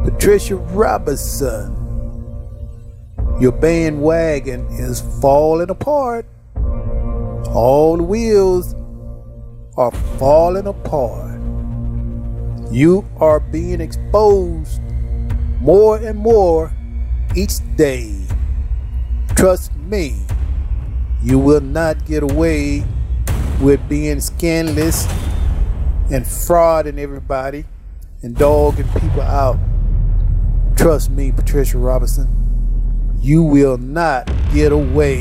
Patricia Robinson, your bandwagon is falling apart. All the wheels are falling apart. You are being exposed more and more each day. Trust me, you will not get away with being scandalous and frauding everybody and dogging people out. Trust me, Patricia Robinson, you will not get away.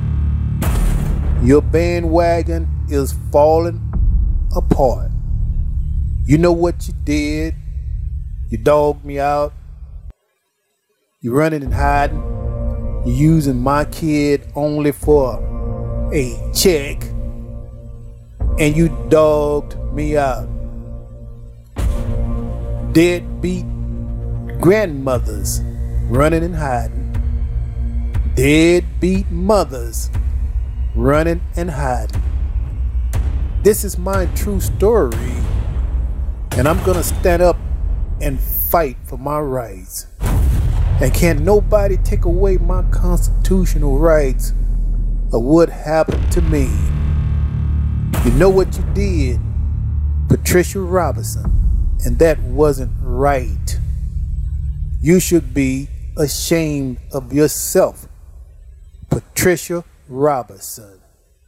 Your bandwagon is falling apart. You know what you did? You dogged me out. You're running and hiding. You're using my kid only for a check. And you dogged me out. Deadbeat grandmothers running and hiding. Deadbeat mothers running and hiding. This is my true story, and I'm gonna stand up and fight for my rights. And can't nobody take away my constitutional rights of what happened to me. You know what you did, Patricia Robinson, and that wasn't right. You should be ashamed of yourself, Patricia Robinson.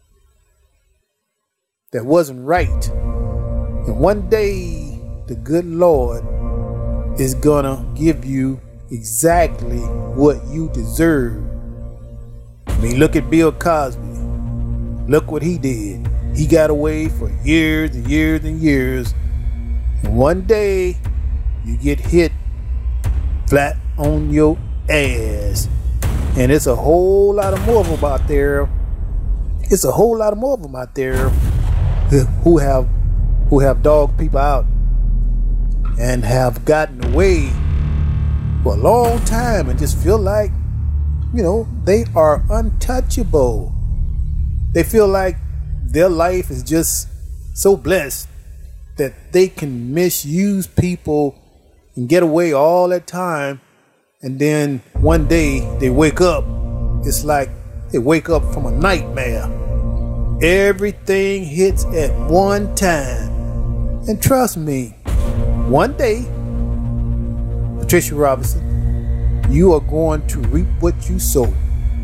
That wasn't right. And one day, the good Lord is gonna give you exactly what you deserve. I mean, look at Bill Cosby. Look what he did. He got away for years and years and years. And one day, you get hit flat on your ass. And it's a whole lot of more of them out there. It's a whole lot of more of them out there who have dogged people out and have gotten away for a long time and just feel like, you know, they are untouchable. They feel like their life is just so blessed that they can misuse people and get away all that time. And then one day they wake up. It's like they wake up from a nightmare. Everything hits at one time. And trust me, one day, Patricia Robinson, you are going to reap what you sow.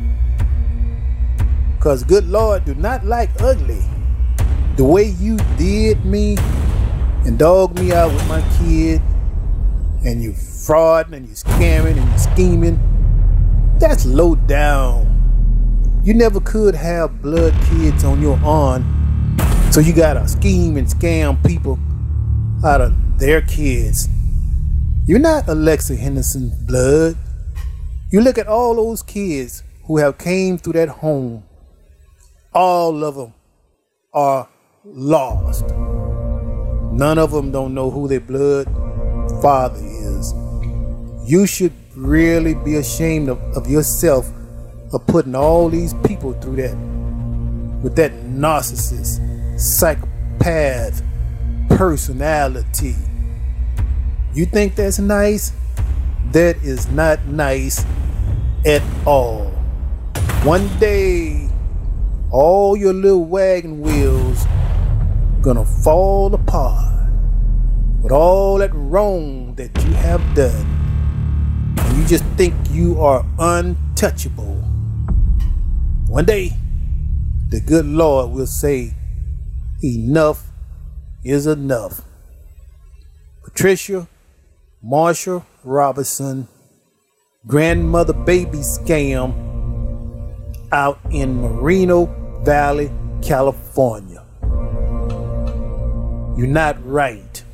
Because good Lord do not like ugly. The way you did me and dogged me out with my kid, and you frauding and you scamming and you scheming, that's low down. You never could have blood kids on your arm, so you gotta scheme and scam people out of their kids. You're not Alexa Henderson's blood. You look at all those kids who have came through that home. All of them are lost. None of them don't know who their blood father is. You should really be ashamed of yourself of putting all these people through that with that narcissist, psychopath personality. You think that's nice? That is not nice at all. One day, all your little wagon wheels gonna fall apart with all that wrong that you have done. And you just think you are untouchable. One day, the good Lord will say, enough is enough. Patricia Marsha Robinson, grandmother baby scam out in Moreno Valley, California. You're not right.